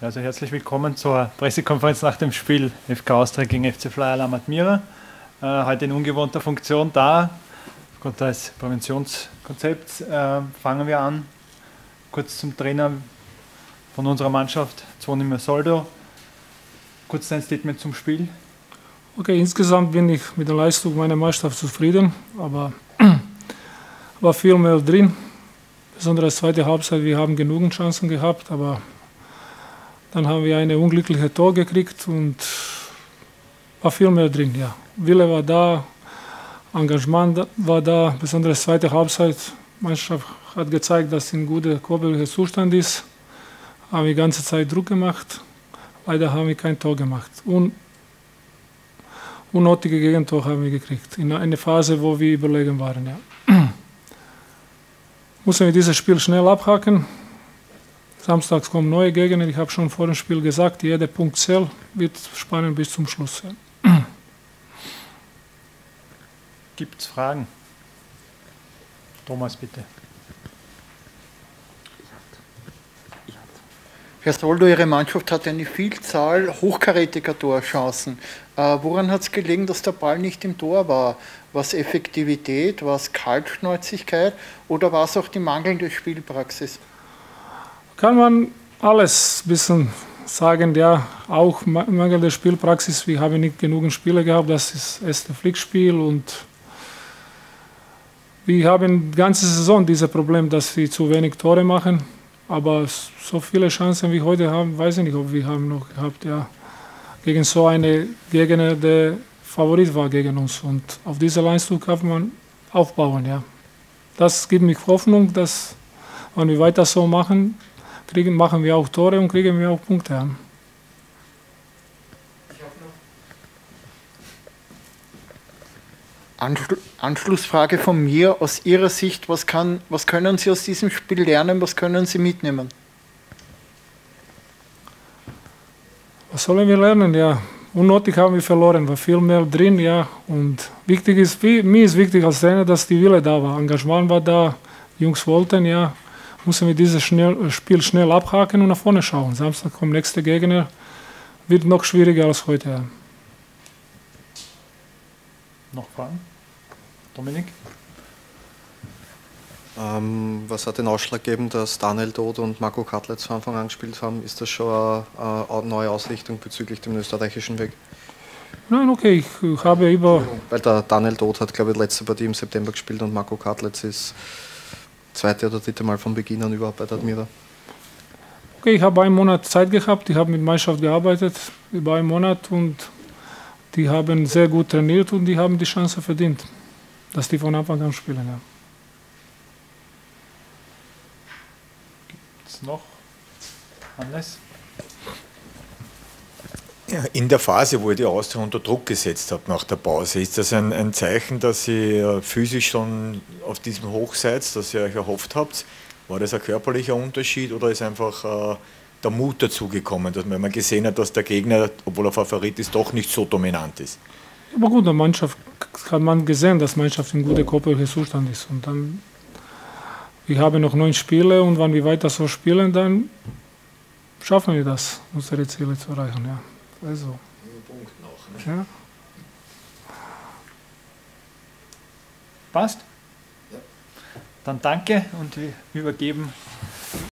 Also herzlich willkommen zur Pressekonferenz nach dem Spiel FK Austria gegen FC Fly Alarm Admira. Heute in ungewohnter Funktion da. Aufgrund des Präventionskonzepts fangen wir an. Kurz zum Trainer von unserer Mannschaft, Zvonimir Soldo. Kurz ein Statement zum Spiel. Okay, insgesamt bin ich mit der Leistung meiner Mannschaft zufrieden, aber war viel mehr drin. Besonders zweite Halbzeit, wir haben genügend Chancen gehabt, aber dann haben wir eine unglückliche Tor gekriegt und war viel mehr drin. Ja. Wille war da, Engagement war da, besonders zweite Halbzeit. Die Mannschaft hat gezeigt, dass sie in guter körperlicher Zustand ist. Haben wir die ganze Zeit Druck gemacht. Leider haben wir kein Tor gemacht. Unnötige Gegentor haben wir gekriegt. In einer Phase, wo wir überlegen waren. Ja. Müssen wir dieses Spiel schnell abhaken. Samstags kommen neue Gegner. Ich habe schon vor dem Spiel gesagt, jeder Punkt zählt, wird spannend bis zum Schluss. Ja. Gibt es Fragen? Thomas, bitte. Herr Soldo, Ihre Mannschaft hat eine Vielzahl hochkarätiger Torchancen. Woran hat es gelegen, dass der Ball nicht im Tor war? War es Effektivität, war es Kaltschnäuzigkeit oder war es auch die mangelnde Spielpraxis? Kann man alles ein bisschen sagen, ja, auch mangelnde Spielpraxis. Wir haben nicht genügend Spiele gehabt, das ist das erste Pflichtspiel und wir haben die ganze Saison dieses Problem, dass wir zu wenig Tore machen. Aber so viele Chancen wie heute haben, weiß ich nicht, ob wir haben noch gehabt, ja. Gegen so eine Gegner, der Favorit war gegen uns. Und auf diese Leistung kann man aufbauen, ja. Das gibt mir Hoffnung, dass, wenn wir weiter so machen, machen wir auch Tore und kriegen wir auch Punkte. Ja. Anschlussfrage von mir. Aus Ihrer Sicht, was können Sie aus diesem Spiel lernen, was können Sie mitnehmen? Was sollen wir lernen? Ja, unnötig haben wir verloren, war viel mehr drin. Ja. Und wichtig ist, mir ist wichtig als Trainer, dass die Wille da war. Engagement war da, die Jungs wollten, ja. Müssen wir dieses Spiel schnell abhaken und nach vorne schauen. Samstag kommt der nächste Gegner, wird noch schwieriger als heute. Ja. Noch Fragen? Dominik? Was hat den Ausschlag gegeben, dass Daniel Todt und Marco Katlitz von Anfang an gespielt haben? Ist das schon eine neue Ausrichtung bezüglich dem österreichischen Weg? Nein, okay, ich habe Weil der Daniel Todt hat, glaube ich, letzte Partie im September gespielt und Marco Katlitz ist zweite oder dritte Mal von Beginn an überhaupt bei der Admira. Okay, ich habe einen Monat Zeit gehabt, ich habe mit der Mannschaft gearbeitet, über einen Monat und die haben sehr gut trainiert und die haben die Chance verdient, dass die von Anfang an spielen. Ja. Gibt es noch? Hannes? Ja, in der Phase, wo ihr die Austria unter Druck gesetzt habt nach der Pause, ist das ein Zeichen, dass ihr physisch schon auf diesem Hoch seid, das ihr euch erhofft habt? War das ein körperlicher Unterschied oder ist einfach der Mut dazugekommen, dass man gesehen hat, dass der Gegner, obwohl er Favorit ist, doch nicht so dominant ist? Aber gut, der Mannschaft hat man gesehen, dass die Mannschaft in guter körperlicher Zustand ist. Und dann, wir haben noch 9 Spiele und wenn wir weiter so spielen, dann schaffen wir das, unsere Ziele zu erreichen. Ja. Also. Punkt noch, ne? Ja. Passt? Ja. Dann danke und wir übergeben